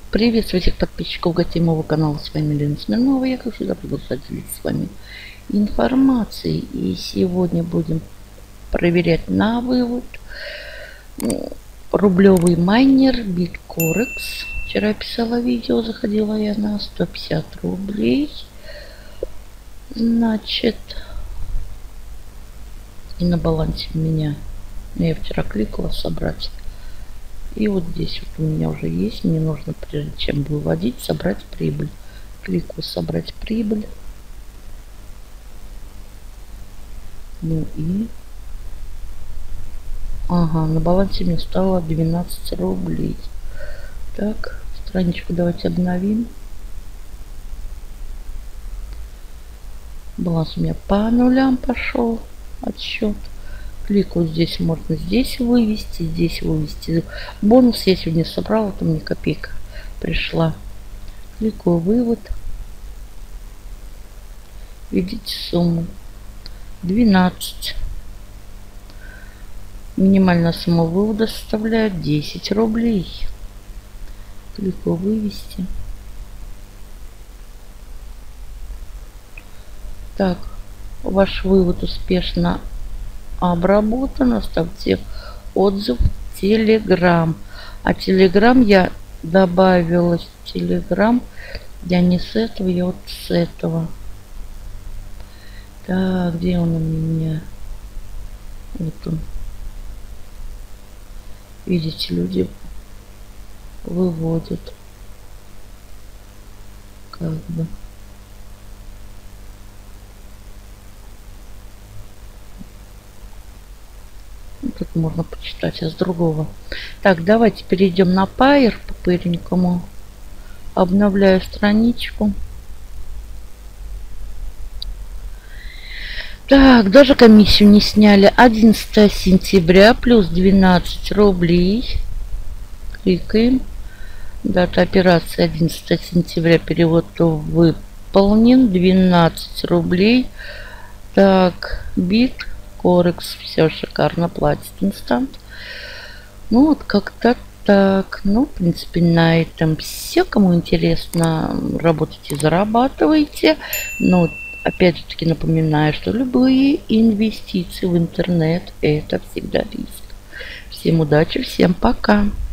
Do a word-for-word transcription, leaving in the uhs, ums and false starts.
Приветствую всех подписчиков гостей моего канала. С вами Лена Смирнова. Я, как всегда, продолжаю делиться с вами информацией. И сегодня будем проверять на вывод рублевый майнер Биткорекс. Вчера писала видео, заходила я на сто пятьдесят рублей. Значит, и на балансе у меня, я вчера кликала собрать. И вот здесь вот у меня уже есть. Мне нужно, прежде чем выводить, собрать прибыль. Кликаю собрать прибыль. Ну и... Ага, на балансе мне стало двенадцать рублей. Так, страничку давайте обновим. Баланс у меня по нулям пошел отсчет. Кликаю здесь, можно здесь вывести, здесь вывести. Бонус я сегодня собрала, это мне копейка пришла. Кликаю вывод. Видите сумму двенадцать. Минимальная сумма вывода составляет десять рублей. Кликаю вывести. Так, ваш вывод успешно обработан. Оставьте отзыв в Telegram. А Telegram я добавила в Telegram. Я не с этого, я вот с этого. Так, где он у меня? Вот он. Видите, люди выводят. Как бы. Тут можно почитать, а с другого. Так, давайте перейдем на Pair по пыренькому. Обновляю страничку. Так, даже комиссию не сняли. одиннадцатое сентября плюс двенадцать рублей. Кликаем. Дата операции одиннадцатое сентября. Перевод выполнен. двенадцать рублей. Так, бит. Корекс, все шикарно, платит инстант. Ну вот как-то так. Ну, в принципе, на этом все. Кому интересно, работайте, зарабатывайте. Но опять же таки напоминаю, что любые инвестиции в интернет — это всегда риск. Всем удачи, всем пока.